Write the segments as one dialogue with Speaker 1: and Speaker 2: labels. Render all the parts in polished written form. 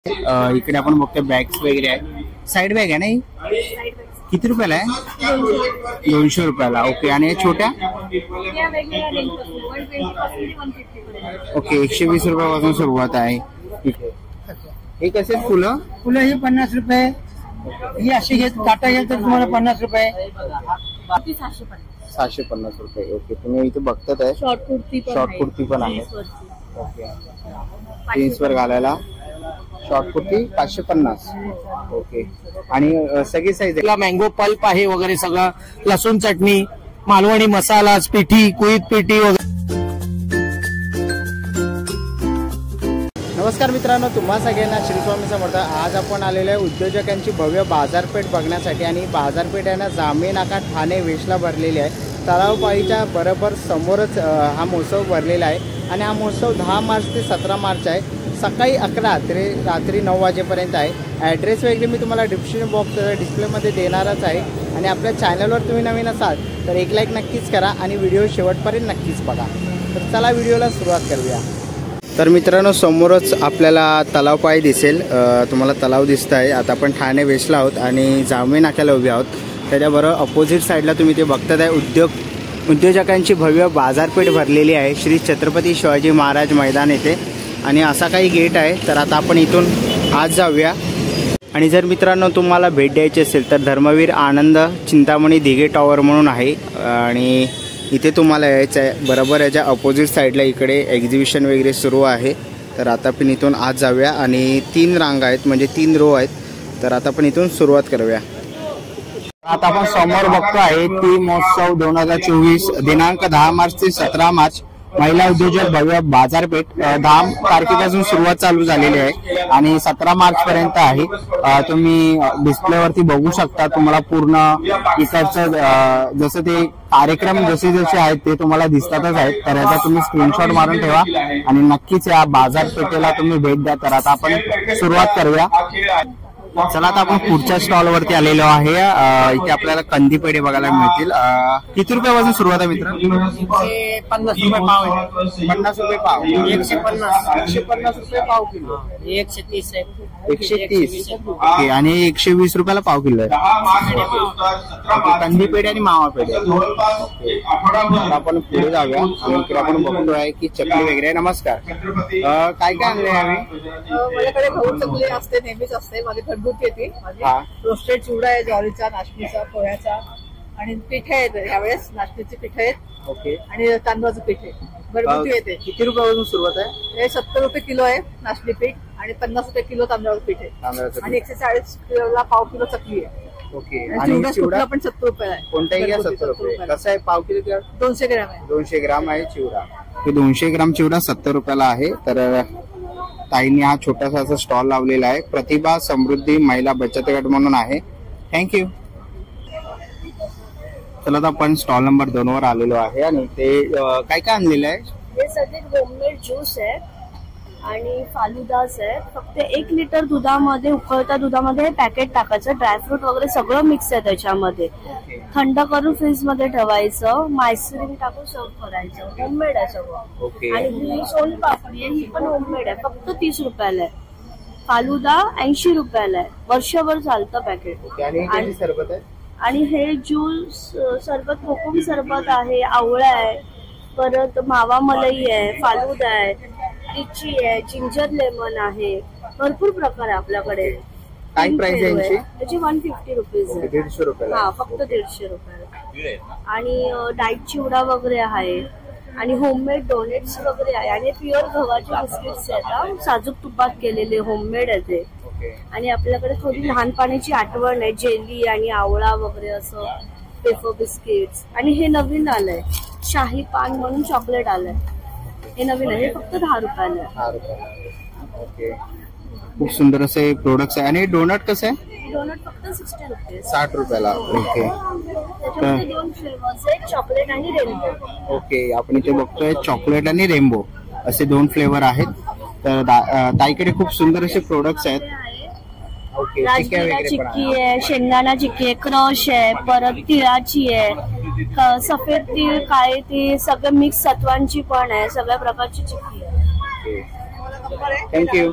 Speaker 1: इकडे आपण बघतोय बॅग्स वगैरे आहेत. साईड बॅग आहे ना ही? किती रुपयाला आहे? 200 रुपयाला. ओके. आणि छोट्या? ओके. 120 रुपयापासून सुरुवात आहे. हे कसे फुलं?
Speaker 2: फुलं ही 50 रुपये. ही अशी घेत काटा घेत तर तुम्हाला 50 रुपये.
Speaker 1: 750 रुपये. ओके. तुम्ही इथे बघतात आहे शॉर्ट कुर्ती पण आहे. ओके. जीन्स वर घालायला शॉर्ट कुर्ती 550. ओके. आणि सगळी साईज आहे.
Speaker 2: मँगो पल्प आहे वगैरे सगळं. लसूण चटणी, मालवणी मसाला, पिठी, कुळीत पिठी वगैरे.
Speaker 1: नमस्कार मित्रांनो, तुम्हा सगळ्यांना श्री स्वामी समर्थ. आज आपण आलेलो आहे उद्योजकांची भव्य बाजारपेठ बघण्यासाठी. आणि बाजारपेठ आहे ना जांभई नाका ठाणे वेशला भरलेली आहे. तलावपाळीच्या बरोबर समोरच हा महोत्सव भरलेला आहे. आणि हा महोत्सव 10 मार्च ते 17 मार्च आहे. सकाळी 11 ते रात्री 9 वाजेपर्यंत आहे. ॲड्रेस वगैरे मी तुम्हाला डिस्क्रिप्शन बॉक्स डिस्प्लेमध्ये देणारच आहे. आणि आपल्या चॅनलवर तुम्ही नवीन असाल तर एक लाईक नक्कीच करा आणि व्हिडिओ शेवटपर्यंत नक्कीच बघा. तर चला व्हिडिओला सुरुवात करूया. तर मित्रांनो, समोरच आपल्याला तलावपाळी दिसेल. तुम्हाला तलाव दिसत आहे. आता आपण ठाणे वेशला आहोत आणि जांभई नाक्याला उभे आहोत. त्याच्याबरोबर अपोजिट साईडला तुम्ही ते बघतात आहे उद्योजकांची भव्य बाजारपेठ भरलेली आहे श्री छत्रपती शिवाजी महाराज मैदान येथे. आणि असा काही गेट आहे. तर आता आपण इथून आज जाऊया. आणि जर मित्रांनो तुम्हाला भेट द्यायची असेल तर धर्मवीर आनंद चिंतामणी दिघे टॉवर म्हणून आहे. आणि इथे तुम्हाला यायचं आहे. बरोबर याच्या अपोजिट साईडला इकडे एक्झिबिशन वगैरे सुरू आहे. तर आता आपण इथून आज जाऊया. आणि 3 रांगा आहेत, म्हणजे 3 रो आहेत. तर आता आपण इथून सुरुवात करूया. आता आपण समोर बघतो आहे ती महोत्सव 2024 दिनांक 10 मार्च ते 17 मार्च महिला उद्योजक भव्य बाजारपेठ 10 तारखेपासून सुरुवात चालू झालेली आहे आणि 17 मार्च पर्यंत आहे. तुम्ही डिस्प्लेवरती बघू शकता. तुम्हाला पूर्ण इकडचं जसं ते कार्यक्रम जसे जसे आहेत ते तुम्हाला दिसतातच आहेत. तर याचा तुम्ही स्क्रीनशॉट मारून ठेवा आणि नक्कीच या बाजारपेठेला तुम्ही भेट द्या. तर आता आपण सुरुवात करूया. चला आता आपण पुढच्या स्टॉल वरती आलेलो आहे. इथे आपल्याला कंदी पेढे बघायला मिळतील. किती रुपयापासून सुरुवात आहे मित्र?
Speaker 2: 50 रुपये पाव आहे.
Speaker 1: 50 रुपये पाव.
Speaker 2: 150 रुपये पाव किलो. 130 आहे.
Speaker 1: 130. ओके. आणि 120 रुपयाला पाव किलो आहे. कंदी पेढे आणि मावा पेढे. आपण पुढे जाऊया. आणि इकडे आपण बघतोय की चकली वगैरे. नमस्कार. काय काय आणले आम्ही?
Speaker 3: माझ्याकडे गहू चकली असते, नेहमीच असते. माझी घरगुती येते. रोस्टेड चिवडा आहे, ज्वारीचा, नाचणीचा, पोह्याचा. आणि पिठे आहेत यावेळेस. नाचणीची पिठे आहेत.
Speaker 1: ओके.
Speaker 3: आणि तांदूळाचं पीठ आहे. घरगुती येते.
Speaker 1: किती रुपयापासून सुरुवात आहे?
Speaker 3: हे 70 रुपये किलो आहे नाचणी पीठ. आणि 50 रुपये किलो तांदळाचं पीठ आहे. आणि 140 किलोला पाव किलो चकली आहे.
Speaker 1: ओके.
Speaker 3: आणि चिवडा पण 70 रुपये आहे.
Speaker 1: कोणताही घ्या 70 रुपये. कसं आहे पाव किलो?
Speaker 3: 200 ग्रॅम आहे.
Speaker 1: 200 ग्राम आहे चिवडा. 200 ग्राम चिवडा 70 रुपयाला आहे. तर ताईंनी हा छोटासा असा स्टॉल लावलेला आहे. प्रतिभा समृद्धी महिला बचत गट म्हणून आहे. थँक्यू. चला आता आपण स्टॉल नंबर 2 वर आलेलो आहे. आणि ते काय काय आणलेलं आहे?
Speaker 4: हे सगळे होममेड ज्यूस आहे आणि फालुदास आहे. फक्त 1 लिटर दुधामध्ये, उकळत्या दुधामध्ये हे पॅकेट टाकायचं. ड्रायफ्रूट वगैरे सगळं मिक्स आहे त्याच्यामध्ये. थंड करून फ्रीज मध्ये ठेवायचं. मायसरीन टाकून सर्व करायचं. होममेड आहे सगळं. आणि ही सोनपापडी आहे, ही पण होममेड आहे. फक्त 30 रुपयाला आहे. फालुदा 80 रुपयाला आहे. वर्षभर चालतं पॅकेट. आणि हे ज्यूस सरबत, कोकम सरबत आहे, आवळा आहे, परत मावा मलई आहे, फालुदा आहे, लिची आहे, जिंजर लेमन आहे. भरपूर प्रकार आहे आपल्याकडे.
Speaker 1: काय प्राइस आहे
Speaker 4: त्याची? 150 रुपीज आहे.
Speaker 1: 150 रुपयाला.
Speaker 4: हा, फक्त 150 रुपयाला. आणि डाईट चिवडा वगैरे आहे. आणि होममेड डोनेट्स वगैरे आहे. आणि प्युअर गव्हाचे बिस्किट्स आहेत, साजूक तुपात केलेले, होममेड आहे ते. आणि आपल्याकडे थोडी लहानपणाची आठवण आहे, जेली आणि आवळा वगैरे असं, पेपर बिस्किट्स. आणि हे नवीन आलंय शाही पान म्हणून चॉकलेट आलंय. हे नवीन आहे. हे फक्त 10 रुपयाला आहे.
Speaker 1: ओके. खूप सुंदर असे प्रोडक्ट्स आहे. आणि डोनट कसं आहे?
Speaker 4: डोनट फक्त 60 रुपये.
Speaker 1: 60 रुपयाला. ओके.
Speaker 4: त्याच्यामध्ये 2 फ्लेवर्स आहेत, चॉकलेट आणि रेनबो.
Speaker 1: ओके. आपण इथे बघतोय चॉकलेट आणि रेनबो असे 2 फ्लेवर आहेत. तर ताईकडे खूप सुंदर असे प्रोडक्ट्स आहेत.
Speaker 4: राजगिरा चिक्की आहे, शेंगदाणा चिक्की आहे, क्रश आहे, परत तिळाची आहे, सफेद तीळ, काळे तीळ, सगळं मिक्स सत्वांची पण आहे. सगळ्या प्रकारची चिक्की आहे.
Speaker 1: थँक्यू.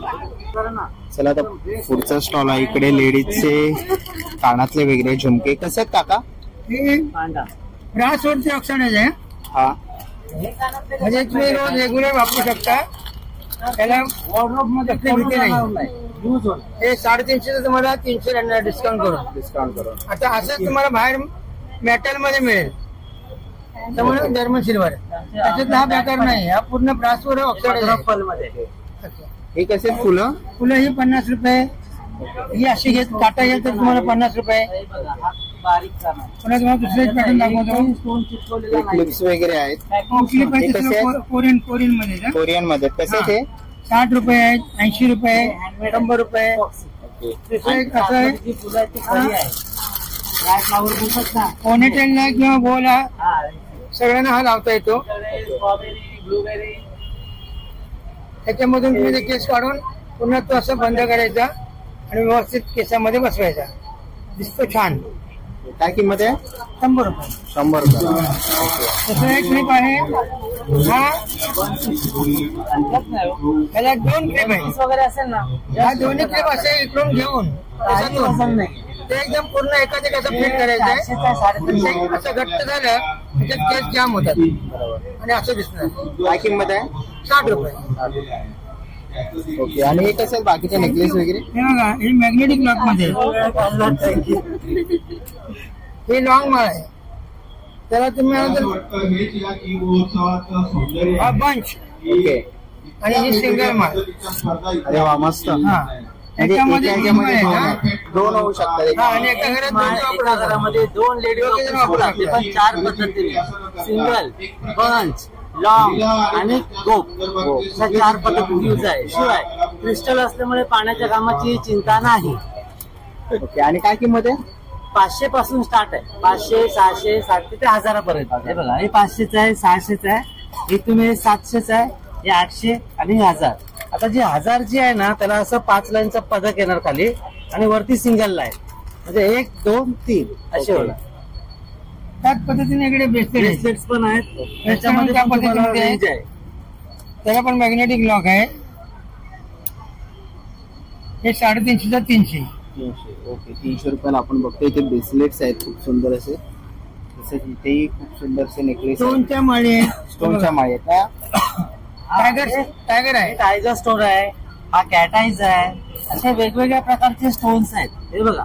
Speaker 1: चला आता पुढचा स्टॉल आहे. इकडे लेडीजचे कानातले वगैरे झुमके कसे आहेत काका?
Speaker 2: ब्रासवरचे ऑक्साईड आहे.
Speaker 1: हा
Speaker 2: म्हणजे तुम्ही रोज रेग्युलर वापरू शकता. त्याला वॉर्डरोब मध्ये भीती नाही. हे 350 तुम्हाला 300 डिस्काउंट करून. आता असंच तुम्हाला बाहेर मेटल मध्ये मिळेल. त्यामुळे जर्मन सिल्वर त्याच्यात हा प्रकार नाही. हा पूर्ण ब्रासवर ऑक्साईड मध्ये.
Speaker 1: हे कसे फुलं
Speaker 2: ही 50 रुपये. ही अशी घेत काटा घेत तर तुम्हाला 50 रुपये. पुन्हा तुम्हाला दुसरेच पॅटर्न दाखवतो.
Speaker 1: क्लिप्स वगैरे आहेत. कोरियन मध्ये कसे ते
Speaker 2: 60 रुपये आहेत, 80 रुपये, 100 रुपये. कसं आहे पोनीटेलला किंवा गोला सगळ्यांना हा लावता येतो. त्याच्यामधून तुम्ही ते केस काढून पुन्हा तो असं बंद करायचा आणि व्यवस्थित केसामध्ये बसवायचा. दिसतो छान.
Speaker 1: काय किंमत आहे?
Speaker 2: 100 रुपये.
Speaker 1: 100 रुपये.
Speaker 2: तसं एक क्लिप आहे. हा त्याला 2 क्लिप आहे वगैरे असेल ना. ह्या दोन्ही क्लिप असे इकडून घेऊन ते एकदम पूर्ण एकाच असं फिट करायचं आहे. असं घट्ट झालं त्याच्यात केस जाम होतात आणि असं दिसणार.
Speaker 1: काय किंमत आहे?
Speaker 2: 60 रुपये.
Speaker 1: ओके. आणि हे कसं बाकीचे नेकलेस वगैरे?
Speaker 2: हे बघा हे मॅग्नेटिक लॉक मध्ये. हे लॉंग माळ आहे. त्याला तुम्ही हा बंच.
Speaker 1: ओके.
Speaker 2: आणि ही सिंगल माळ.
Speaker 1: अरे वा मस्त.
Speaker 2: हा त्याच्यामध्ये
Speaker 1: दोन होऊ शकतात.
Speaker 2: आणि एका घरामध्ये
Speaker 5: 2 लेडीज पण 4 पद्धतीने सिंगल, बंच, लॉंग आणि गोप अशा 4 पद्धती यूज आहे. शिवाय क्रिस्टल असल्यामुळे पाण्याच्या कामाची चिंता नाही.
Speaker 1: ओके. आणि काय किंमत आहे?
Speaker 5: 500 पासून स्टार्ट आहे. 500, 600, 700 ते 1000 पर्यंत. हे बघा हे 500 आहे, 600 आहे, इथून हे 700 आहे, हे 800 आणि 1000. आता जी 1000 जी आहे ना त्याला असं 5 लाईनचा पदक येणार खाली आणि वरती सिंगल लाईन म्हणजे 1, 2, 3 असे होणार.
Speaker 2: त्याच पद्धतीने इकडे
Speaker 5: ब्रेसलेट्स पण आहेत.
Speaker 2: त्याच्यामध्ये
Speaker 5: रेंज आहे.
Speaker 2: त्याला पण मॅग्नेटिक लॉक आहे. हे 350 चा 300.
Speaker 1: ओके. 300 रुपयाला आपण बघतो. इथे ब्रेसलेट्स आहेत खूप सुंदर असे. तसेच इथेही खूप सुंदरसे नेकलेस.
Speaker 2: स्टोनच्या माळी आहे.
Speaker 1: स्टोनच्या माळी आहेत ना.
Speaker 2: टायगर आहे.
Speaker 5: टायगर स्टोन आहे. हा कॅटाईज आहे. असे वेगवेगळ्या प्रकारचे स्टोन्स आहेत. हे बघा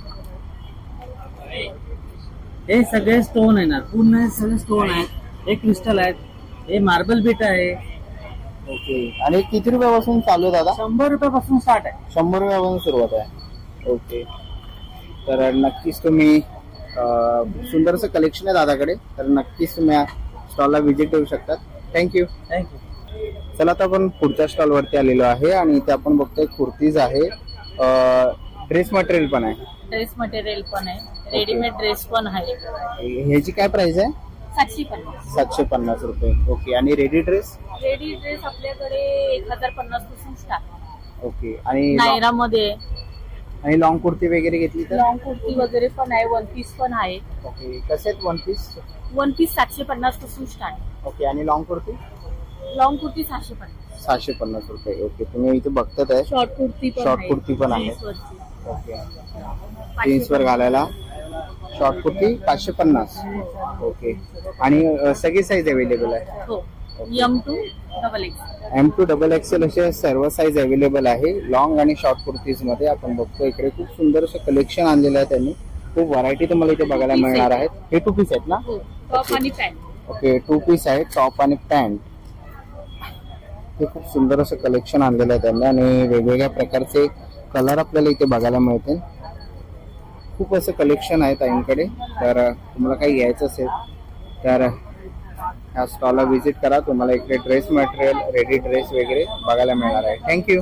Speaker 5: हे सगळे स्टोन येणार. पूर्ण सगळे स्टोन आहेत. हे क्रिस्टल आहेत. हे मार्बल बीट आहे.
Speaker 1: ओके. आणि किती रुपयापासून चालू आहे दादा?
Speaker 5: 100 रुपयापासून स्टार्ट आहे.
Speaker 1: 100 रुपयापासून सुरुवात आहे. ओके. तर नक्कीच तुम्ही सुंदरसं कलेक्शन आहे दादाकडे. तर नक्कीच तुम्ही या स्टॉलला व्हिजिट करू शकतात. थँक्यू. चला आता आपण पुढच्या स्टॉल वरती आलेलो आहे आणि इथे आपण बघतोय कुर्तीज आहे. ड्रेस मटेरियल पण आहे.
Speaker 6: ड्रेस मटेरियल पण आहे. रेडीमेड ड्रेस पण आहे.
Speaker 1: ह्याची काय प्राइस आहे?
Speaker 6: 750.
Speaker 1: 750 रुपये. ओके. आणि रेडी ड्रेस?
Speaker 6: रेडी ड्रेस आपल्याकडे 1050 पासून स्टार्ट.
Speaker 1: ओके. आणि
Speaker 6: नायरा मध्ये
Speaker 1: आणि लॉंग कुर्ती वगैरे घेतली तर?
Speaker 6: लॉंग कुर्ती वगैरे पण आहे. 1 पीस पण आहे.
Speaker 1: ओके. कसे आहेत 1 पीस?
Speaker 6: 1 पीस 750 पासून स्टार्ट.
Speaker 1: ओके. आणि लॉंग कुर्ती?
Speaker 6: लॉंग कुर्ती 650.
Speaker 1: 650 रुपये. ओके. तुम्ही इथे बघतात आहे
Speaker 6: शॉर्ट कुर्ती पण
Speaker 1: शॉर्ट
Speaker 6: आहे.
Speaker 1: कुर्ती पण आहे.
Speaker 6: जीन्सवरची.
Speaker 1: ओके. जीन्सवर घालायला शॉर्ट कुर्ती 550. ओके. आणि सगळी साईज अवेलेबल आहे?
Speaker 6: हो. M2 XXL.
Speaker 1: M2 XXL असे सर्व साईज अवेलेबल आहे. लॉंग आणि शॉर्ट कुर्तीज मध्ये आपण बघतो इकडे खूप सुंदर असं कलेक्शन आणलेलं आहे त्यांनी. खूप व्हरायटी तुम्हाला इथे बघायला मिळणार आहेत. हे 2 पीस आहेत ना?
Speaker 6: टॉप आणि पॅन्ट.
Speaker 1: ओके. 2 पीस आहे. टॉप आणि पॅन्ट. हे खूप सुंदर असं कलेक्शन आणलेलं आहे त्यांनी आणि वेगवेगळ्या प्रकारचे कलर आपल्याला इथे बघायला मिळतील. खूप असं कलेक्शन आहे ताईंकडे. तर तुम्हाला काही घ्यायचं असेल तर ह्या स्टॉलला व्हिजिट करा. तुम्हाला इकडे ड्रेस मटेरियल, रेडी ड्रेस वगैरे बघायला मिळणार आहे. थँक्यू.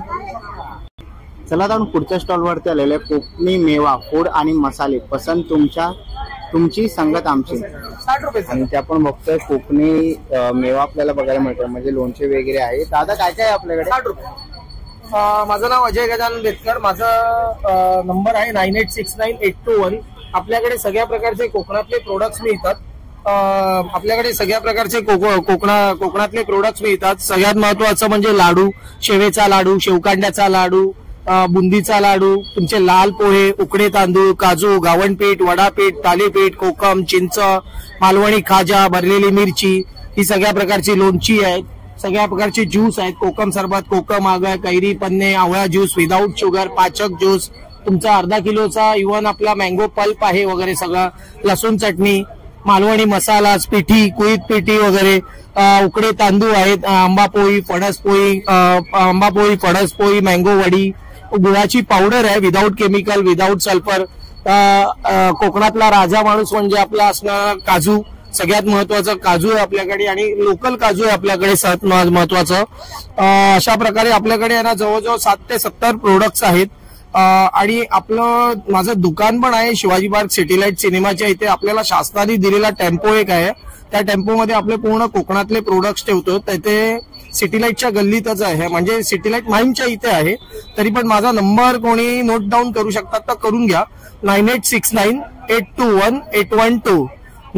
Speaker 1: चला आता आपण पुढच्या स्टॉलवरती आलेले आहे. कोकणी मेवा, फूड आणि मसाले पसंत तुमची संगत आमची.
Speaker 2: 60 रुपये.
Speaker 1: आणि ते आपण बघतोय कोकणी मेवा आपल्याला बघायला मिळतो. म्हणजे लोणचे वगैरे आहे. दादा काय काय आपल्याकडे?
Speaker 2: 60 रुपये. माझं नाव अजय गजानन बेतकर. माझा नंबर आहे 986982 1. आपल्याकडे सगळ्या प्रकारचे कोकणातले प्रोडक्ट्स मिळतात. आपल्याकडे सगळ्या प्रकारचे कोकणातले प्रोडक्ट्स मिळतात. सगळ्यात महत्वाचं म्हणजे लाडू, शेवेचा लाडू, शेवकांड्याचा लाडू, बुंदीचा लाडू, तुमचे लाल पोहे, उकडे तांदूळ, काजू, गावणपीठ, वडापीठ, थालीपीठ, कोकम, चिंच, मालवणी खाजा, भरलेली मिरची, ही सगळ्या प्रकारची लोणची आहेत. सगळ्या प्रकारचे ज्यूस आहेत. कोकम सरबत, कोकम आगळ, कैरी पन्ने, आवळा ज्यूस विदाऊट शुगर, पाचक ज्यूस, तुमचा अर्धा किलोचा इव्हन आपला मँगो पल्प आहे वगैरे सगळं, लसूण चटणी, मालवणी मसाला, पिठी, कुळीत पिठी वगैरे, उकडे तांदूळ आहेत, आंबापोळी, फणस पोळी, मँगो वडी, गुळाची पावडर आहे विदाऊट केमिकल, विदाऊट सल्फर. कोकणातला राजा माणूस म्हणजे आपला असणारा काजू, सगळ्यात महत्वाचं काजू आहे आपल्याकडे आणि लोकल काजू आहे आपल्याकडे सर्वात महत्वाचं. अशा प्रकारे आपल्याकडे ना जवळजवळ 7 ते 70 प्रोडक्ट्स आहेत. आणि माझं दुकान पण आहे शिवाजी पार्क सिटीलाइट सिनेमाच्या इथे. आपल्याला शासनाने दिलेला टेम्पो एक आहे, त्या टेम्पोमध्ये आपले पूर्ण कोकणातले प्रोडक्ट्स ठेवतो. तिथे सिटीलाइटच्या गल्लीतच आहे, म्हणजे सिटीलाइट माहीमच्या इथे आहे. तरी पण माझा नंबर कोणी नोट डाऊन करू शकतात तर करून घ्या. 9869821812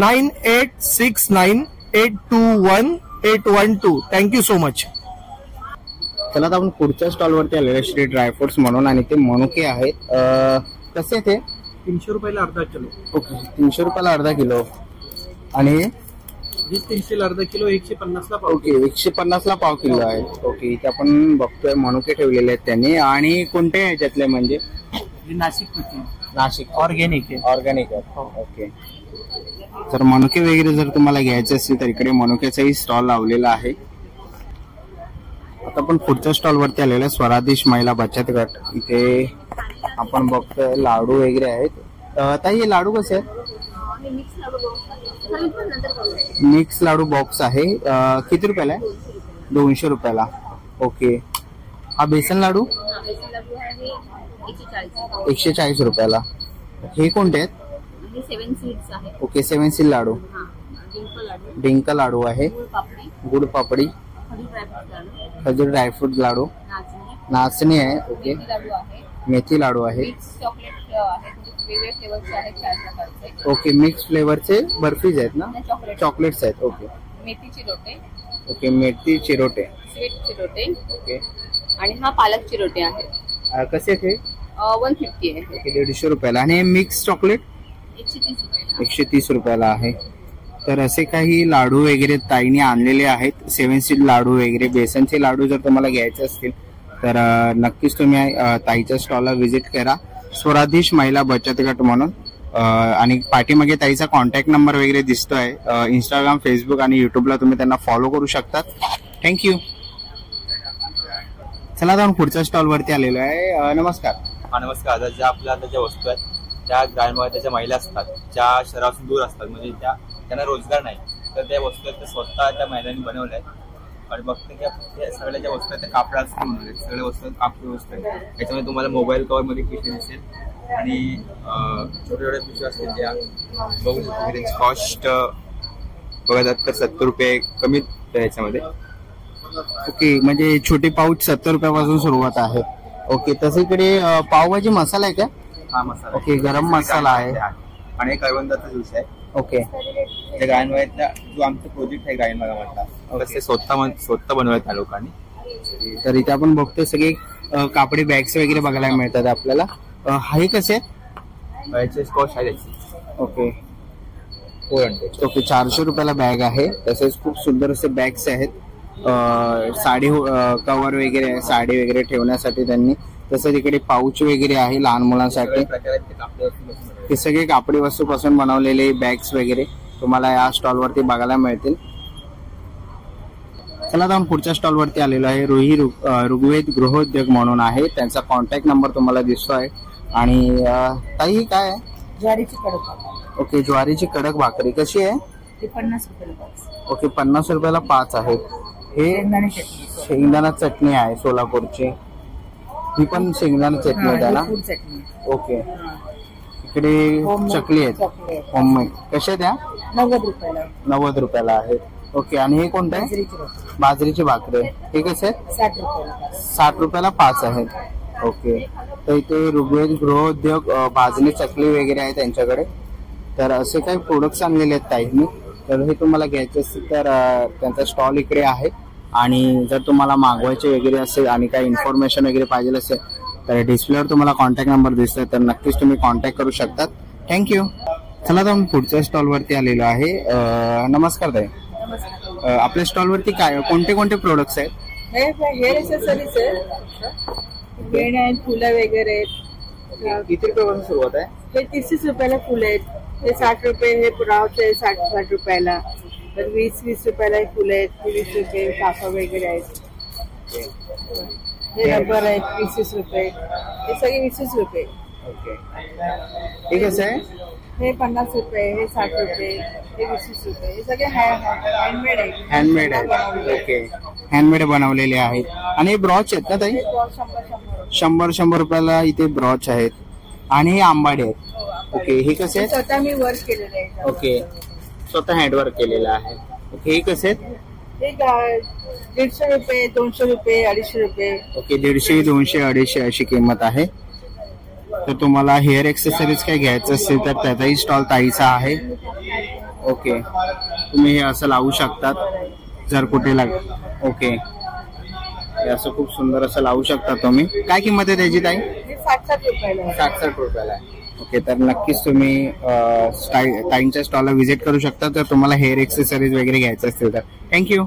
Speaker 2: 9869821812. Thank you so much.
Speaker 1: चला आता आपण पुढच्या स्टॉलवरती आलेले श्री ड्रायफ्रुट्स म्हणून, आणि ते मनुके आहेत. कसे ते?
Speaker 2: 300 रुपयाला अर्धा किलो.
Speaker 1: ओके, 300 रुपयाला अर्धा किलो. आणि
Speaker 2: 300 अर्धा किलो, 150 ला पाव.
Speaker 1: ओके, 150 ला पाव किलो आहे. ओके, इथे आपण बघतोय मनुके ठेवलेले आहेत त्यांनी. आणि कोणते ह्याच्यातले म्हणजे? नाशिक ऑर्गॅनिक आहे. ओके, तर मनुके वगैरे जर तुम्हाला घ्यायचे असतील तर इकडे मनुक्याचाही स्टॉल लावलेला आहे. आता आपण पुढच्या स्टॉल वरती आलेलो आहे स्वरादेश महिला बचत गट. इथे आपण बघतोय लाडू वगैरे आहेत. ताई, हे लाडू कसे आहेत? मिक्स लाडू बॉक्स आहे. किती रुपयाला आहे? 200 रुपयाला. ओके, हा बेसन लाडू 140 रुपयाला. हे कोणते आहेत? ओके, 7 सीड लाडू, डिंक लाडू आहे, गुड पापडी, खजूर ड्रायफ्रूट लाडू, नाचणी आहे. ओके, मेथी लाडू आहे. ओके, मिक्स फ्लेवरचे बर्फीज आहेत ना, चॉकलेट्स आहेत. ओके,
Speaker 6: मेथी चिरोटे.
Speaker 1: ओके, मेथी चिरोटे,
Speaker 6: स्वीट चिरोटे.
Speaker 1: ओके,
Speaker 6: आणि हा पालक चिरोटे आहे.
Speaker 1: कसे ते?
Speaker 6: 150 आहे.
Speaker 1: ओके, 150 रुपयाला. आणि मिक्स चॉकलेट
Speaker 6: 130 रुपयाला.
Speaker 1: 130 रुपयाला आहे. तर असे काही लाडू वगैरे ताईने आणलेले आहेत. 7 सीड लाडू वगैरे, बेसनचे लाडू जर तुम्हाला घ्यायचे असतील तर नक्कीच तुम्ही ताईच्या स्टॉलला व्हिजिट करा. स्वरादेश महिला बचत गट म्हणून. आणि पाठीमागे ताईचा कॉन्टॅक्ट नंबर वगैरे दिसतोय. इंस्टाग्राम, फेसबुक आणि युट्यूबला तुम्ही त्यांना फॉलो करू शकतात. थँक्यू. चला आता पुढच्या स्टॉल वरती आलेलो आहे. नमस्कार.
Speaker 7: नमस्कार. ज्या आपल्या ज्या वस्तू आहेत त्या ग्रामीण महिला असतात, ज्या शहरापासून दूर असतात, म्हणजे त्यांना रोजगार नाही, तर त्या वस्तू आहेत त्या स्वतः त्या महिलांनी बनवल्या आहेत. आणि बघते की सगळ्या ज्या वस्तू आहेत त्या कापडापासून बनवल्या आहेत. सगळ्या वस्तू कापडी वस्तू आहेत. त्याच्यामध्ये तुम्हाला मोबाईल कव्हर मध्ये पिशवी दिसेल आणि छोट्या छोट्या पिशव्या असतील त्या बघू शकतो. त्यांची कॉस्ट बघा तर 70 रुपये कमी याच्यामध्ये.
Speaker 1: ओके, म्हणजे छोटी पाऊच 70 रुपयापासून सुरुवात आहे. ओके, तसं इकडे पावभाजी मसाला आहे का?
Speaker 7: हा मसाला.
Speaker 1: ओके, गरम मसाला आहे.
Speaker 7: आणि करवंदाचा ज्यूस आहे.
Speaker 1: ओके,
Speaker 7: गायनवाड्यातला जो आमचा प्रोजेक्ट आहे गायनवाड्यामधला, ते स्वतः बनवत त्या लोकांनी.
Speaker 1: तर इथे आपण बघतोय सगळे कापडी बॅग्स वगैरे बघायला मिळतात आपल्याला. हे कसे आहेत?
Speaker 7: याची कॉस्ट आहे त्याची.
Speaker 1: ओके,
Speaker 7: 400.
Speaker 1: ओके, 400 रुपयाला बॅग आहे. तसेच खूप सुंदर असे बॅग्स आहेत. साडी कव्हर वगैरे आहे, साडी वगैरे ठेवण्यासाठी त्यांनी. तसंच इकडे पाऊच वगैरे आहे लहान मुलांसाठी. हे सगळे कापडी वस्तूपासून बनवलेले बॅग्स वगैरे तुम्हाला या स्टॉल वरती बघायला मिळतील. चला आता आपण पुढच्या स्टॉल वरती आलेलो आहे. ऋग्वेद गृहोद्योग म्हणून आहे. त्यांचा कॉन्टॅक्ट नंबर तुम्हाला दिसतोय. आणि ताई काय आहे?
Speaker 3: ज्वारीची कडक भाकरी.
Speaker 1: ओके, ज्वारीची कडक भाकरी कशी आहे?
Speaker 3: 50 रुपयाला.
Speaker 1: ओके, 50 रुपयाला 5 आहेत. हे शेंगदाणा चटणी आहे सोलापूरची. ही पण शेंगदाणा चटणी आहे त्याला. ओके, इकडे चकली आहेत होममेड. कशा त्या?
Speaker 3: 90 रुपयाला.
Speaker 1: 90 रुपयाला आहेत. ओके, आणि हे कोणतं आहे? बाजरीची भाकरी. हे कसे आहेत?
Speaker 3: 60 रुपयाला.
Speaker 1: 60 रुपयाला 5 आहेत. ओके, तर इथे ऋग्वेद गृहोद्योग भाजणी चकली वगैरे आहे त्यांच्याकडे. तर असे काही प्रोडक्ट्स आणलेले आहेत ताईंनी. तर हे तुम्हाला घ्यायचे असतील तर त्यांचा स्टॉल इकडे आहे. आणि जर तुम्हाला मागवायचे वगैरे असेल आणि काही इन्फॉर्मेशन वगैरे पाहिजे असेल तर डिस्प्लेवर तुम्हाला कॉन्टॅक्ट नंबर दिसतोय, तर नक्कीच तुम्ही कॉन्टॅक्ट करू शकतात. थँक्यू. चला तर पुढच्या स्टॉलवरती आलेलो आहे. नमस्कार ताई. आपल्या स्टॉलवरती काय कोणते कोणते प्रोडक्ट्स आहेत?
Speaker 3: हेअर एक्सेसरीज आहेत, वेण्या आहेत, फुलं वगैरे आहेत.
Speaker 1: किती रुपयापासून सुरुवात आहे?
Speaker 3: हे 30 रुपयाला फुलं आहेत, हे 60 रुपये, हे ब्राउच आहे 60 रुपयाला, तर 20 रुपयाला हे फुलं आहेत, 20 रुपये कापा वगैरे आहेत. हे रबर आहेत 20 रुपये, हे सगळे 20 रुपये.
Speaker 1: ओके. हे कसं आहे?
Speaker 3: हे 50 रुपये, हे 60 रुपये, हे 20 रुपये. हे सगळे हँडमेड आहे.
Speaker 1: हँडमेड आहे. ओके. हँडमेड बनवलेले आहेत. आणि हे ब्रॉच आहेत ना ताई? 100 रुपयाला इथे ब्रॉच आहेत. आणि हे आंबाडे आहेत. ओके. हे कसे आहेत?
Speaker 3: स्वतः मी वर्क केलेलं आहे.
Speaker 1: ओके. स्वतः हँडवर्क केलेलं आहे. ओके. हे कसे आहेत?
Speaker 3: हे 150 रुपये, 200 रुपये, 250 रुपये.
Speaker 1: ओके. 150, 200, 250 अशी किंमत आहे. तर तुम्हाला हेअर एक्सेसरीज काही घ्यायचं असेल तर त्याचाही स्टॉल ताईचा आहे. ओके. तुम्ही हे असं लावू शकतात जर कुठे ओके. हे असं खूप सुंदर असं लावू शकता तुम्ही. काय किंमत आहे त्याची ताई?
Speaker 3: 60 रुपयाला.
Speaker 1: 60 रुपयाला. ओके. तर नक्कीच तुम्ही ताईंच्या स्टॉलला व्हिजिट करू शकता जर तुम्हाला हेअर एक्सेसरीज वगैरे घ्यायचं असतील तर. थँक्यू.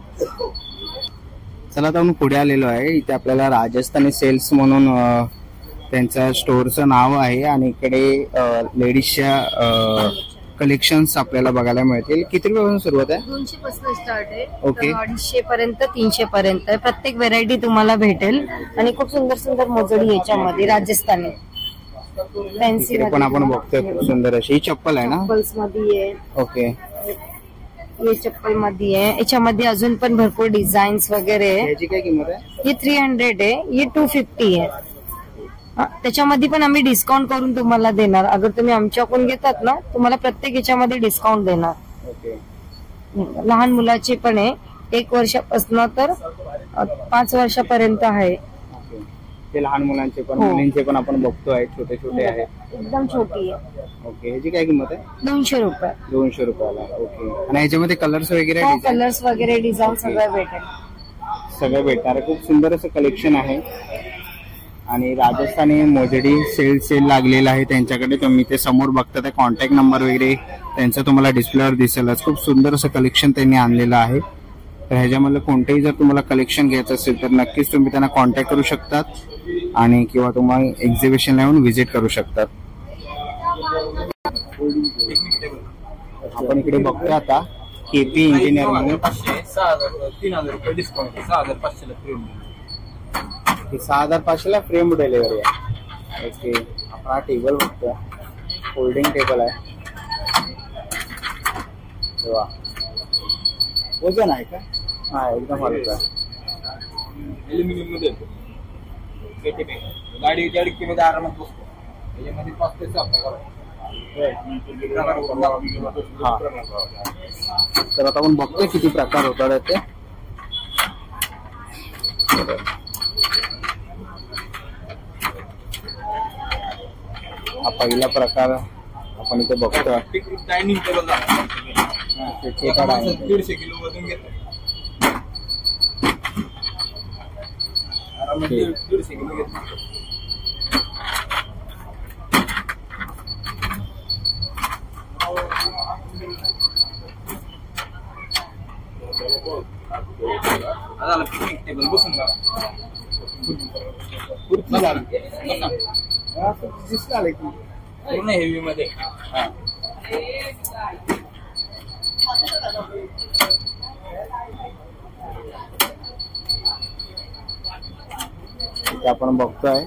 Speaker 1: चला आता आपण पुढे आलेलो आहे. इथे आपल्याला राजस्थानी सेल्स म्हणून त्यांच्या स्टोअरचं नाव आहे आणि इकडे लेडीजच्या कलेक्शन्स आपल्याला बघायला मिळतील. किती रुपयापासून सुरुवात आहे?
Speaker 6: 200 पासून स्टार्ट आहे.
Speaker 1: ओके.
Speaker 6: 250 पर्यंत, 300 पर्यंत प्रत्येक व्हेरायटी तुम्हाला भेटेल. आणि खूप सुंदर सुंदर मोजडी याच्यामध्ये राजस्थानी फॅन्सी
Speaker 1: इकडे पण आपण बघतोय खूप सुंदर अशी. ही चप्पल आहे ना?
Speaker 6: चप्पल्स मध्ये आहे.
Speaker 1: ओके.
Speaker 6: हे चप्पल मध्ये आहे. याच्यामध्ये अजून पण भरपूर डिझाईन्स वगैरे आहे.
Speaker 1: याची काय किंमत आहे?
Speaker 6: हे 300 आहे, हे 250 आहे. त्याच्यामध्ये पण आम्ही डिस्काउंट करून तुम्हाला देणार. अगर तुम्ही आमच्याकडून घेतात ना, तुम्हाला प्रत्येक याच्यामध्ये डिस्काउंट देणार.
Speaker 1: ओके.
Speaker 6: लहान मुलाचे पण आहे, 1 वर्षापासून तर 5 वर्षापर्यंत आहे.
Speaker 1: ते लहान मुलांचे पण,
Speaker 6: हो.
Speaker 1: मुलींचे पण आपण बघतोय छोटे छोटे आहेत.
Speaker 6: एकदम छोटी आहे.
Speaker 1: ओके. ह्याची काय किंमत आहे?
Speaker 6: 200 रुपये.
Speaker 1: 200 रुपयाला. ओके. आणि याच्यामध्ये कलर्स वगैरे
Speaker 6: कलर्स वगैरे डिझाईन सगळं भेटेल.
Speaker 1: सगळं भेटणार. खूप सुंदर असं कलेक्शन आहे. आणि राजस्थानी मोजडी सेल लागलेला आहे त्यांच्याकडे. तुम्ही ते समोर बघता ते कॉन्टॅक्ट नंबर वगैरे त्यांचा तुम्हाला डिस्प्लेवर दिसेलच. खूप सुंदर असं कलेक्शन त्यांनी आणलेलं आहे. तर ह्याच्यामधलं कोणतेही जर तुम्हाला कलेक्शन घ्यायचं असेल तर नक्कीच तुम्ही त्यांना कॉन्टॅक्ट करू शकतात आणि किंवा तुम्हाला एक्झिबिशनला येऊन व्हिजिट करू शकतात. आपण इकडे बघतोय आता केपी इंजिनियर म्हणून
Speaker 7: 3000 डिस्काउंट, 6500 फ्रेम.
Speaker 1: 6500 फ्रेम डिलिव्हरी आहे. ओके. आपण हा टेबल बघतोय, फोल्डिंग टेबल आहे. वा. वजन आहे का? हा, एकदम हलका.
Speaker 7: एल्युमिनियम मध्ये गाडी मध्ये आरामात बसतो. त्याच्यामध्ये 5 ते 6 प्रकार.
Speaker 1: तर आता आपण बघतोय किती प्रकार होतात ते. हा पहिला प्रकार आपण इथे बघतोय.
Speaker 7: डायनिंग टेबल 150 किलो वजन घेतो. आरामात 150 किलो घेतो. आता पिकनिक टेबल बसून बघा. पूर्ण हेवी मध्ये.
Speaker 1: आपण बघतोय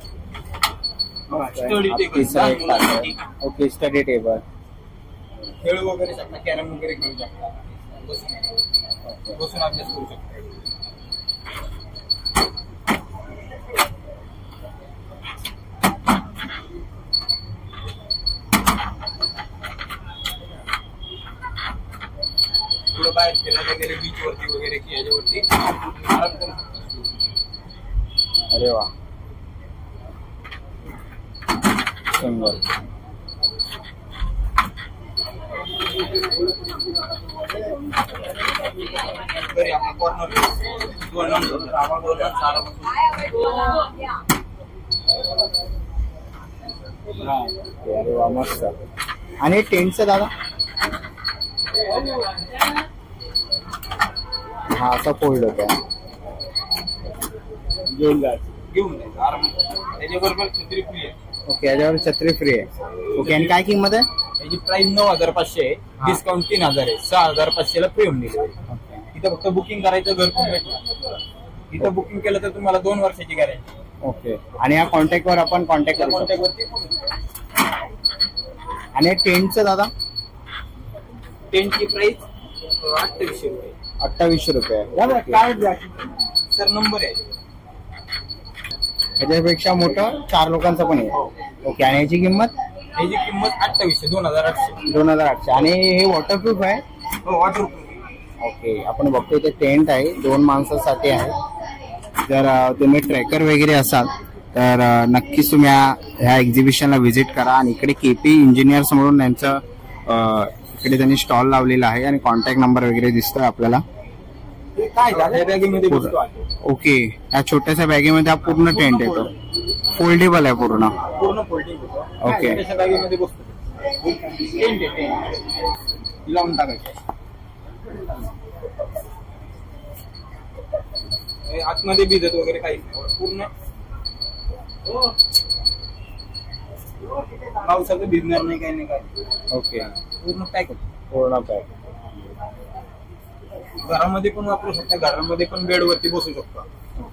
Speaker 1: ओके. Study table.
Speaker 7: खेळ वगैरे शकता, कॅरम वगैरे खेळू शकता, बसून अभ्यास करू शकता. थोडं बाहेर फिरायला गेले बीच वरती वगैरे की याच्यावरती आराम करू शकता.
Speaker 1: अरे वा, सुंदर. अरे वा मस्त. आणि टेंटचं दादा हा असा फोल्ड होता.
Speaker 7: घेऊन त्याच्याबरोबर छत्री फ्री आहे.
Speaker 1: ओके याच्यावर छत्री फ्री आहे. ओके आणि काय किंमत आहे?
Speaker 7: याची प्राइस 9,500 आहे. डिस्काउंट 3,000 आहे. 6,500 ला फ्री होऊन दिली. इथं फक्त बुकिंग करायचं, घरपोच भेटणार. इथं बुकिंग केलं तर तुम्हाला 2 वर्षाची गॅरंटी.
Speaker 1: ओके आणि या कॉन्टॅक्टवर आपण कॉन्टॅक्ट करू शकतो. आणि टेंटचं दादा?
Speaker 7: टेंटची प्राइस 2800 रुपये.
Speaker 1: 2800 रुपये.
Speaker 7: सर नंबर आहे.
Speaker 1: याच्यापेक्षा मोठं 4 लोकांचं पण आहे. ओके आणि याची किंमत?
Speaker 7: याची किंमत 2800. 2,800.
Speaker 1: 2,800. आणि हे वॉटरप्रूफ आहे?
Speaker 7: हो वॉटरप्रूफ.
Speaker 1: ओके आपण बघतो इथे टेंट आहे, 2 माणसासाठी आहे. जर तुम्ही ट्रेकर वगैरे असाल तर नक्कीच तुम्ही ह्या एक्झिबिशनला व्हिजिट करा. आणि इकडे केपी इंजिनियर्स म्हणून त्यांचं इकडे त्यांनी स्टॉल लावलेला आहे आणि कॉन्टॅक्ट नंबर वगैरे दिसतोय आपल्याला. ओके या छोट्याशा बॅगेमध्ये हा पूर्ण टेंट येतो. फोल्डेबल आहे पूर्ण. ओके
Speaker 7: बॅगेमध्ये बसतो. टेंट आहे. लावून टाकायचं. आतमध्ये भिजत वगैरे काही पूर्ण पावसाचं भिजणार नाही, काही नाही काय.
Speaker 1: ओके
Speaker 7: पूर्ण पॅक.
Speaker 1: पूर्ण पॅक.
Speaker 7: घरामध्ये पण वापरू शकता. घरामध्ये पण बेडवरती बसू शकता.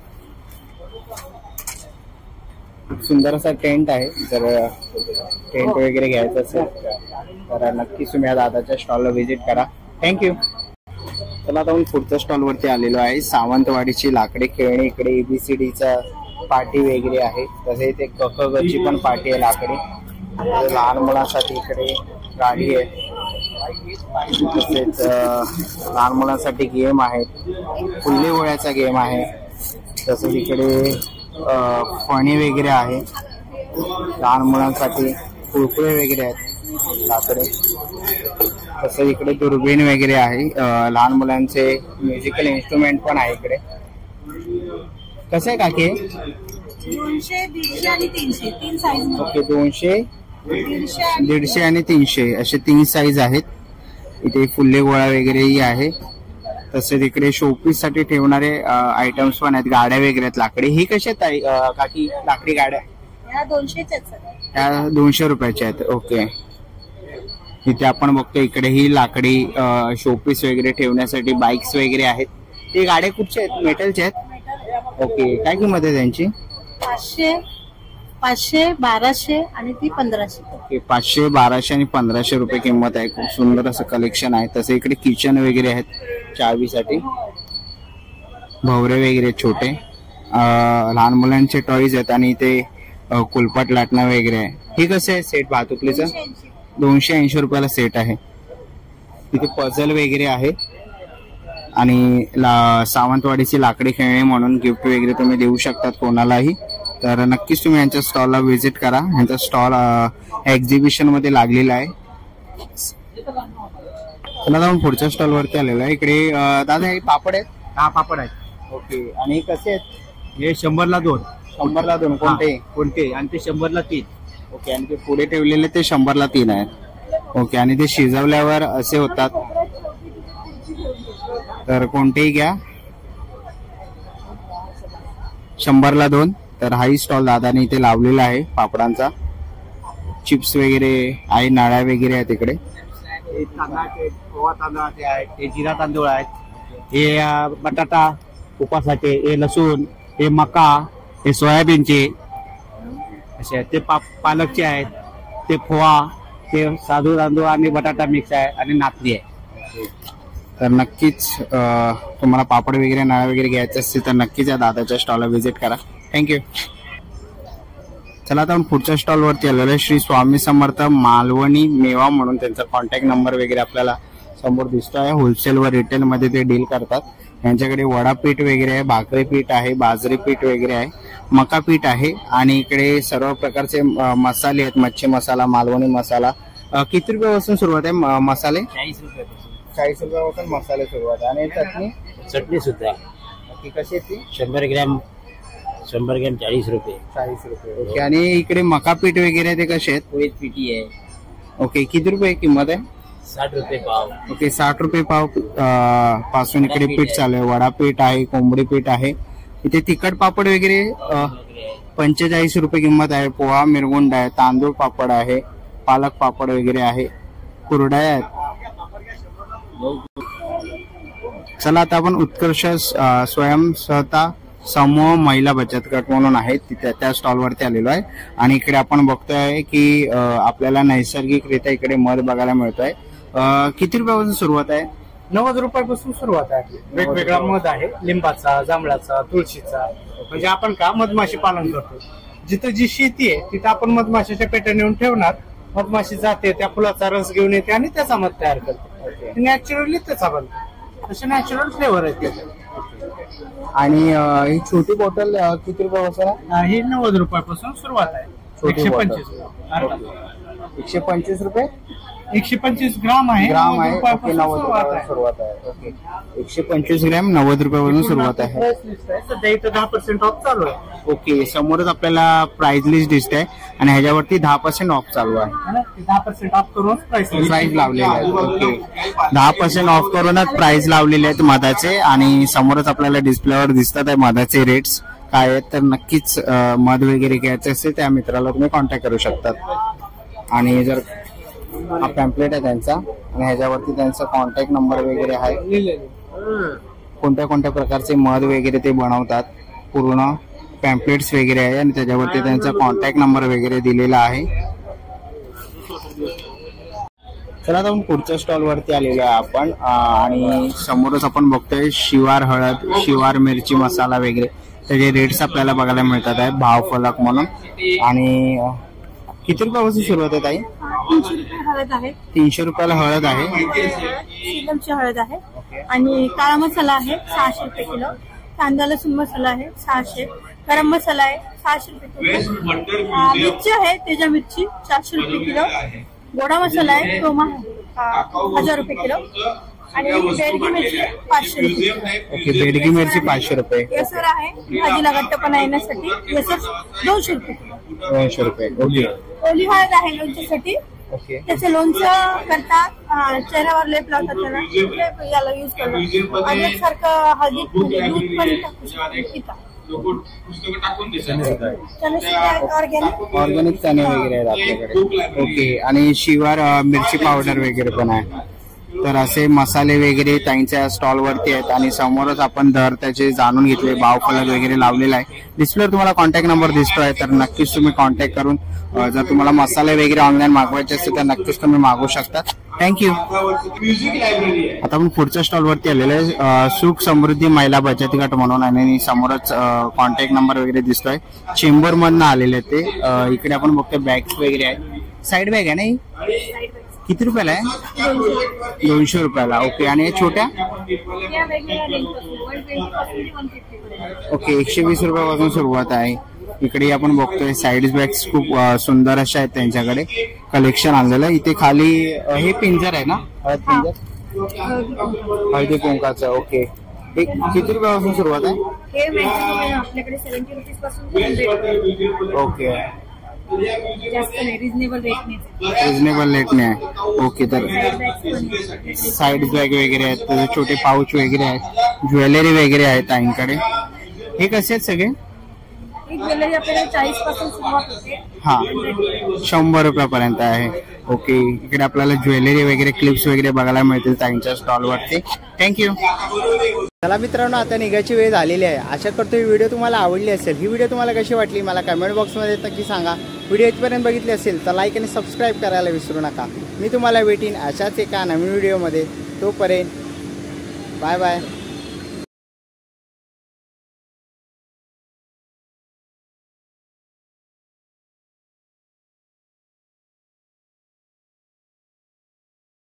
Speaker 1: सुंदर असा टेंट आहे. जर टेंट वगैरे घ्यायचं असेल तर नक्कीच तुम्ही या दादाच्या स्टॉलला व्हिजिट करा. थँक्यू. चला आता आपण पुढच्या स्टॉलवरती आलेलो आहे. सावंतवाडीची लाकडी खेळणी. इकडे ABCDचा पाटी वगैरे आहे. तसेच एक ककगची पण पाटी आहे लाकडी. लहान मुलांसाठी इकडे गाडी आहे. तसेच लहान मुलांसाठी गेम आहेत. फुल्ले गोळ्याचा गेम आहे. तसेच इकडे फणी वगैरे आहे. लहान मुलांसाठी कुरकुरे वगैरे आहेत लाकडे. तसं इकडे दुर्बीण वगैरे आहे. लहान मुलांचे म्युझिकल इन्स्ट्रुमेंट पण आहे इकडे. कसं आहे काकी?
Speaker 3: 200, 150 आणि 300 3 साईज.
Speaker 1: ओके 200, 150 आणि 300 असे 3 साईज आहेत. इथे फुल्ले गोळा वगैरेही आहे. तसेच इकडे शोपीस साठी ठेवणारे आयटम्स पण आहेत. गाड्या वगैरे आहेत लाकडी. ही कशी आहेत काकी लाकडी गाड्या?
Speaker 3: या 200च्या आहेत.
Speaker 1: त्या 200 रुपयाच्या आहेत. ओके इथे आपण बघतो इकडे ही लाकडी शोपीस वगैरे ठेवण्यासाठी बाईक्स वगैरे आहेत. ते गाड्या कुठच्या आहेत? मेटलच्या आहेत. ओके काय किंमत आहे त्यांची?
Speaker 3: 500, 1200 आणि ती 1500.
Speaker 1: ओके 500, 1200 आणि 1500 रुपये किंमत आहे. खूप सुंदर असं कलेक्शन आहे. तसे इकडे किचन वगैरे आहेत चावीसाठी. भवरे वगैरे छोटे लहान मुलांचे टॉईज आहेत. आणि इथे कुलपाट लाटणं वगैरे आहे. हे कसं आहे सेट भातुकलीचं? 280 रुपयाला सेट आहे. तिथे पझल वगैरे आहे. आणि सावंतवाडीची लाकडी खेळणी म्हणून गिफ्ट वगैरे तुम्ही देऊ शकतात कोणालाही. तर नक्कीच तुम्ही यांच्या स्टॉलला व्हिजिट करा. यांचा स्टॉल एक्झिबिशन मध्ये लागलेला आहे. चला आपण पुढच्या स्टॉल वरती आलेलो आहे. इकडे दादा हे पापड आहेत?
Speaker 7: हा पापड आहेत.
Speaker 1: ओके आणि कसे आहेत?
Speaker 7: हे 100ला 2.
Speaker 1: 100ला 2
Speaker 7: कोणते? आणि ते 100ला 3.
Speaker 1: ओके आणि ते पुढे ठेवलेले ते 100ला 3 आहेत. ओके आणि ते शिजवल्यावर असे होतात. तर कोणतेही घ्या 100ला 2. तर हाही स्टॉल दादाने इथे लावलेला आहे पापडांचा. चिप्स वगैरे आहे. नाळ्या वगैरे आहेत इकडे.
Speaker 5: तांदळाचे पोहा तांदळाचे आहेत. हे जिरा तांदूळ आहेत. हे बटाटा उपासाठी. हे लसूण. हे मका. हे सोयाबीनचे असे आहेत. ते पालकचे आहेत. ते पोहा. ते साधू तांदूळ आणि बटाटा मिक्स आहे. आणि नाचणी आहे.
Speaker 1: तर नक्कीच तुम्हाला पापड वगैरे नाळ्या वगैरे घ्यायचे असतील तर नक्कीच या दादाच्या स्टॉलला व्हिजिट करा. थँक्यू. चला आता आपण पुढच्या स्टॉल वरती आलेलो आहे. श्री स्वामी समर्थ मालवणी मेवा म्हणून त्यांचा कॉन्टॅक्ट नंबर वगैरे आपल्याला समोर दिसतो आहे. होलसेल व रिटेल मध्ये ते डील करतात. यांच्याकडे वडा पीठ वगैरे आहे. भाकरी पीठ आहे. बाजरी पीठ वगैरे आहे. मका पीठ आहे. आणि इकडे सर्व प्रकारचे मसाले आहेत. मच्छी मसाला, मालवणी मसाला किती रुपयापासून सुरुवात आहे मसाले?
Speaker 5: 40 रुपयापासून.
Speaker 1: 40 रुपयापासून मसाले सुरुवात आहे. आणि चटणी?
Speaker 5: चटणी सुद्धा
Speaker 1: ती कशी आहे ती?
Speaker 5: 100 ग्रॅम 40 रुपये.
Speaker 1: 40 रुपये. ओके. आणि इकडे मका पीठ वगैरे ते कसे आहेत?
Speaker 5: पोळीत पिठी आहे.
Speaker 1: ओके. किती रुपये किंमत आहे?
Speaker 5: 60 रुपये पाव.
Speaker 1: ओके. 60 रुपये पाव पासून इकडे पीठ चालू आहे. वडा पीठ आहे, कोंबडी पीठ आहे. इथे तिखट पापड वगैरे 45 रुपये किंमत आहे. पोहा मिरगुंड आहे, तांदूळ पापड आहे, पालक पापड वगैरे आहे, कुरड्या आहेत. चला आता आपण उत्कर्ष स्वयंसहायता समूह महिला बचत गट म्हणून आहे तिथे त्या स्टॉलवरती आलेलो आहे. आणि इकडे आपण बघतोय की आपल्याला नैसर्गिकरित्या इकडे मध बघायला मिळतोय. किती रुपयापासून सुरुवात आहे?
Speaker 2: 90 रुपयापासून सुरुवात आहे. वेगवेगळा मध आहे, लिंबाचा, जांभळाचा, तुळशीचा. म्हणजे आपण का मधमाशी पालन करतो, जिथं जी शेती आहे तिथं आपण मधमाशीच्या पेट्या नेऊन ठेवणार, मधमाशी जाते, त्या फुलाचा रस घेऊन येते आणि त्याचा मध तयार करते. नॅचरली त्याचा बनतो, तसे नॅचरल फ्लेवर आहे त्याचे.
Speaker 1: आणि ही छोटी बॉटल किती रुपयापासून आहे?
Speaker 2: ही 90 रुपयापासून सुरुवात आहे.
Speaker 1: छोटी 125 रुपये
Speaker 2: 125 ग्राम आहे.
Speaker 1: ग्राम आहे.
Speaker 2: 90
Speaker 1: ओके.
Speaker 2: रुपयापासून
Speaker 1: 90 रुपयापासून सुरुवात आहे. ओके. 125 ग्रॅम 90 रुपयापासून सुरुवात आहे.
Speaker 2: सध्या इथं 10% ऑफ चालू आहे.
Speaker 1: ओके. समोरच आपल्याला प्राइस लिस्ट दिसत आहे आणि ह्याच्यावरती 10% ऑफ चालू आहे.
Speaker 2: 10% ऑफ करून
Speaker 1: प्राइस लावलेले आहेत. ओके. 10% ऑफ करूनच प्राइस लावलेले आहेत मधाचे. आणि समोरच आपल्याला डिस्प्लेवर दिसतात आहे मधाचे रेट्स काय आहेत. तर नक्कीच मध वगैरे घ्यायचे असेल त्या मित्राला तुम्ही कॉन्टॅक्ट करू शकतात. आणि जर हा पॅम्पलेट आहे त्यांचा आणि ह्याच्यावरती त्यांचा कॉन्टॅक्ट नंबर वगैरे आहे. कोणत्या कोणत्या प्रकारचे मध वगैरे ते बनवतात पूर्ण पॅम्पलेट्स वगैरे आहे आणि त्याच्यावरती त्यांचा कॉन्टॅक्ट नंबर वगैरे दिलेला आहे. चला आता आपण पुढच्या स्टॉल वरती आलेलो आहे आपण. आणि समोरच आपण बघतोय शिवार हळद, शिवार मिरची मसाला वगैरे त्याचे रेट्स आपल्याला बघायला मिळतात आहे भाव फलक म्हणून. आणि किती रुपयापासून सुरुवात आहे ताई?
Speaker 4: 300 रुपये हळद आहे.
Speaker 1: 300 रुपयाला हळद आहे.
Speaker 4: सीलमची हळद आहे. आणि काळा मसाला आहे 600 रुपये किलो. कांदा लसूण मसाला आहे 600. गरम मसाला आहे 600 रुपये किलो. मिरची आहे तेजा मिरची 400 रुपये किलो. गोडा मसाला आहे तो 1000 रुपये किलो. आणि बेडगी मिरची 500 रुपये.
Speaker 1: ओके. बेडगी मिरची 500 रुपये.
Speaker 4: केसर आहे भाजीला घट्टपणा येण्यासाठी. केसर 200 रुपये किलो.
Speaker 1: 200 रुपये. ओके.
Speaker 4: ओली हळद आहे लोणच्यासाठी.
Speaker 1: ओके.
Speaker 4: त्याचं लोणचं करतात, चेहऱ्यावर लेप लावतात, त्याला याला युज करतात. आणि एकसारखं हळदी दूध पण टाकू शकतात.
Speaker 1: ऑर्गॅनिक चणे वगैरे आहेत आपल्याकडे. ओके. आणि शिवार मिरची पावडर वगैरे पण आहे. तर असे मसाले वगैरे त्यांच्या स्टॉल वरती आहेत. आणि समोरच आपण दर त्याचे जाणून घेतले, भाव फलक वगैरे लावलेला आहे. डिस्प्लेवर तुम्हाला कॉन्टॅक्ट नंबर दिसतोय तर नक्कीच तुम्ही कॉन्टॅक्ट करून जर तुम्हाला मसाले वगैरे ऑनलाईन मागवायचे असतील तर नक्कीच तुम्ही मागवू शकता. थँक्यू. आता आपण पुढच्या स्टॉल वरती आलेलो आहे सुख समृद्धी महिला बचत गट म्हणून. आणि समोरच कॉन्टॅक्ट नंबर वगैरे दिसतोय. चेंबर मधनं आलेले ते. इकडे आपण बघतोय बॅग्स वगैरे आहे. साईड बॅग आहे ना ही? किती रुपयाला आहे? 200 रुपयाला. ओके. आणि छोट्या? ओके. 120 रुपयापासून सुरुवात आहे. इकडे आपण बघतोय साईड बॅग्स खूप सुंदर अशा आहेत त्यांच्याकडे कलेक्शन आणलेलं. इथे खाली हे पिंजर आहे ना, हळद पिंजर, हळदी कुंकाचं. ओके. किती रुपयापासून सुरुवात आहे?
Speaker 4: आपल्याकडे 70 रुपीज पासून.
Speaker 1: ओके.
Speaker 4: जास्त नाही, रिजनेबल
Speaker 1: रेटने आहे. ओके. तर साईड बॅग वगैरे आहेत, त्याचे छोटे पाऊच वगैरे आहेत, ज्वेलरी वगैरे आहेत ताईंकडे. हे कसे आहेत सगळे?
Speaker 4: एक ज्वेलरी आपल्याला 40 पासून सुरुवात होते.
Speaker 1: हा, 100 रुपयापर्यंत आहे. ओके. इकडे आपल्याला ज्वेलरी वगैरे क्लिप्स वगैरे बघायला मिळतील ताईंच्या स्टॉलवरती. थँक्यू. चला मित्रांनो, आता निघायची वेळ झालेली आहे. आशा करतो ही व्हिडिओ तुम्हाला आवडली असेल. ही व्हिडिओ तुम्हाला कशी वाटली मला कमेंट बॉक्समध्ये नक्की सांगा. व्हिडिओ इथपर्यंत बघितली असेल तर लाईक आणि सबस्क्राईब करायला विसरू नका. मी तुम्हाला भेटीन अशाच एका नवीन व्हिडिओमध्ये. तोपर्यंत बाय बाय.